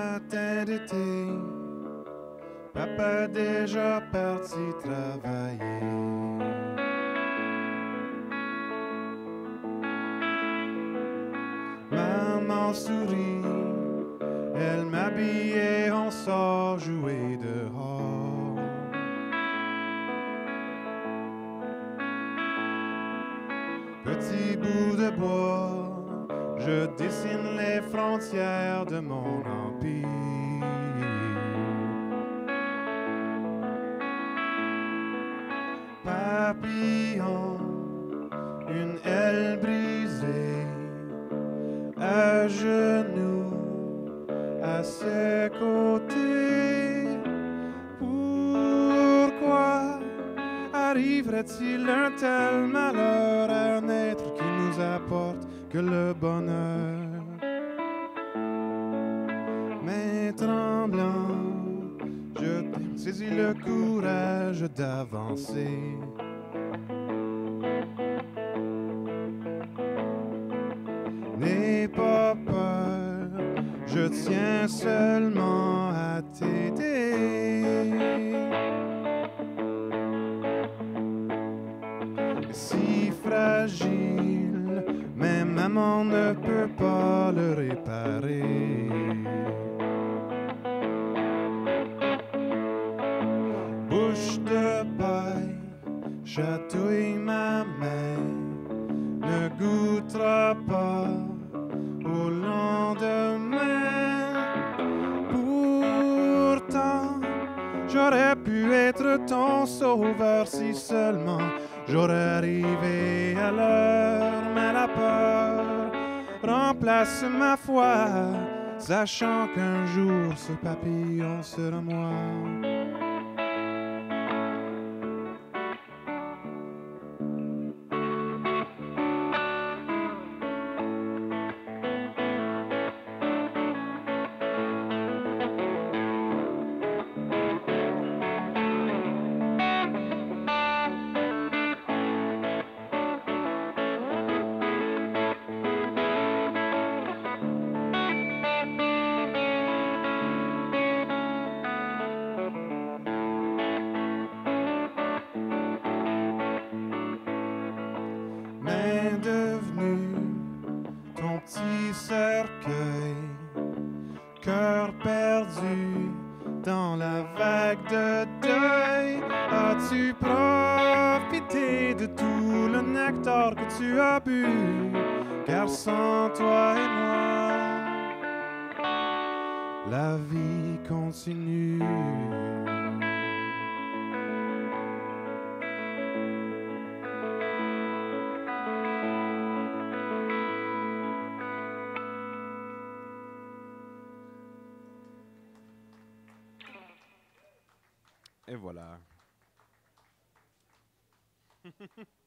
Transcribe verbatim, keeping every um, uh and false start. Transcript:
matin d'été, papa déjà parti travailler. Maman sourit, elle m'habillait, on sort jouer dehors. Petit bout de bois, je dessine les frontières de mon empire. Papillon, une aile brisée, à genoux, à ses côtés. Pourquoi arriverait-il un tel malheur à un être qui nous apporte que le bonheur? Main tremblante, je saisis le courage d'avancer. N'aie pas peur, je tiens seulement à t'aider. Si fragile, mais maman ne peut pas le réparer. Bouche de paille, chatouille ma main, ne goûtera pas au lendemain. Pourtant, j'aurais pu être ton sauveur si seulement j'aurais arrivé à l'heure. Mais la peur remplace ma foi, sachant qu'un jour ce papillon sera moi. Main devenue ton petit cercueil, cœur perdu dans la vague de deuil. As-tu profité de tout le nectar que tu as bu? Car sans toi et moi, la vie continue. Et voilà.